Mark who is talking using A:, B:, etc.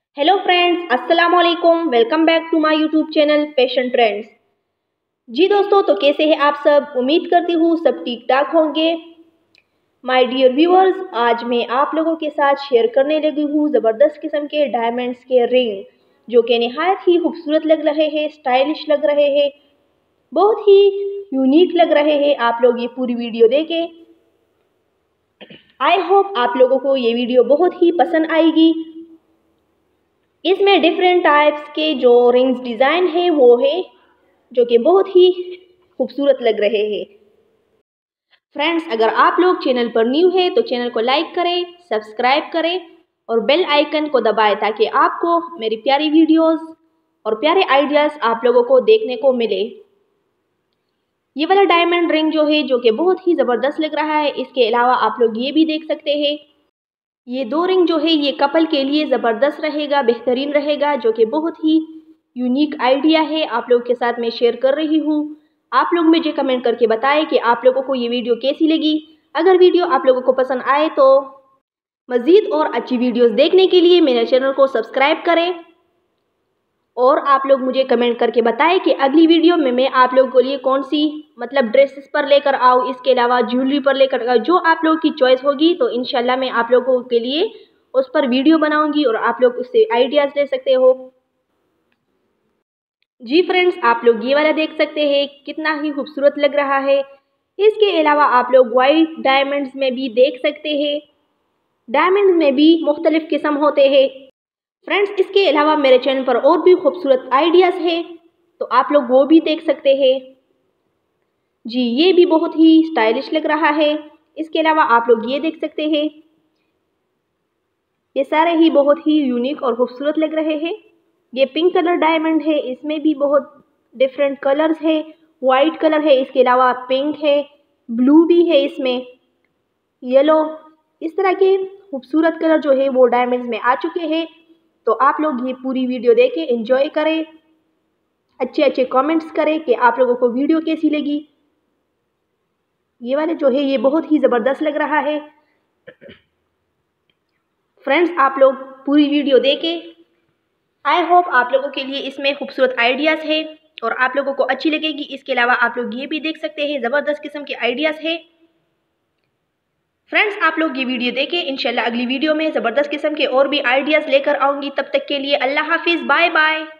A: Hello friends, अस्सलाम वालेकुम। Welcome back to my YouTube channel fashion trends. जी दोस्तों, तो कैसे हैं आप सब? उम्मीद करती हूँ सब ठीक ठाक होंगे। माय डियर व्यूअर्स, आज मैं आप लोगों के साथ शेयर करने लगी हूँ ज़बरदस्त किस्म के डायमंड्स के रिंग, जो कि नहायत ही खूबसूरत लग रहे हैं, स्टाइलिश लग रहे हैं, बहुत ही यूनिक लग रहे हैं। आप लोग ये पूरी वीडियो देखें। आई होप आप लोगों को ये वीडियो बहुत ही पसंद आएगी। इसमें डिफरेंट टाइप्स के जो रिंग्स डिज़ाइन है वो है, जो कि बहुत ही खूबसूरत लग रहे हैं। फ्रेंड्स, अगर आप लोग चैनल पर न्यू है तो चैनल को लाइक करें, सब्सक्राइब करें और बेल आइकन को दबाएं, ताकि आपको मेरी प्यारी वीडियोस और प्यारे आइडियाज़ आप लोगों को देखने को मिले। ये वाला डायमंड रिंग जो है, जो कि बहुत ही ज़बरदस्त लग रहा है। इसके अलावा आप लोग ये भी देख सकते हैं। ये दो रिंग जो है ये कपल के लिए ज़बरदस्त रहेगा, बेहतरीन रहेगा, जो कि बहुत ही यूनिक आइडिया है, आप लोगों के साथ मैं शेयर कर रही हूँ। आप लोग मुझे कमेंट करके बताएं कि आप लोगों को ये वीडियो कैसी लगी। अगर वीडियो आप लोगों को पसंद आए तो मज़ीद और अच्छी वीडियोस देखने के लिए मेरे चैनल को सब्सक्राइब करें। और आप लोग मुझे कमेंट करके बताएं कि अगली वीडियो में मैं आप लोगों के लिए कौन सी ड्रेसेस पर लेकर आऊँ, इसके अलावा ज्वेलरी पर लेकर आऊँ। जो आप लोगों की चॉइस होगी तो इंशाल्लाह मैं आप लोगों के लिए उस पर वीडियो बनाऊंगी और आप लोग उससे आइडियाज़ ले सकते हो। जी फ्रेंड्स, आप लोग ये वाला देख सकते हैं, कितना ही खूबसूरत लग रहा है। इसके अलावा आप लोग वाइट डायमंड्स में भी देख सकते हैं। डायमंड्स में भी मुख्तलिफ किस्म होते हैं। फ्रेंड्स, इसके अलावा मेरे चैनल पर और भी खूबसूरत आइडियाज़ है, तो आप लोग वो भी देख सकते हैं। जी, ये भी बहुत ही स्टाइलिश लग रहा है। इसके अलावा आप लोग ये देख सकते हैं। ये सारे ही बहुत ही यूनिक और खूबसूरत लग रहे हैं। ये पिंक कलर डायमंड है, इसमें भी बहुत डिफरेंट कलर्स है। वाइट कलर है, इसके अलावा पिंक है, ब्लू भी है, इसमें येलो। इस तरह के खूबसूरत कलर जो है वो डायमंड्स में आ चुके हैं। तो आप लोग ये पूरी वीडियो देखें, एंजॉय करें, अच्छे अच्छे कमेंट्स करें कि आप लोगों को वीडियो कैसी लगी। ये वाले जो है ये बहुत ही ज़बरदस्त लग रहा है। फ्रेंड्स, आप लोग पूरी वीडियो देखें। आई होप आप लोगों के लिए इसमें खूबसूरत आइडियाज़ है और आप लोगों को अच्छी लगेगी। इसके अलावा आप लोग ये भी देख सकते हैं, ज़बरदस्त किस्म के आइडियाज़ है। फ्रेंड्स, आप लोग ये वीडियो देखें। इंशाल्लाह अगली वीडियो में ज़बरदस्त किस्म के और भी आइडियाज़ लेकर आऊँगी। तब तक के लिए अल्लाह हाफिज़, बाय बाय।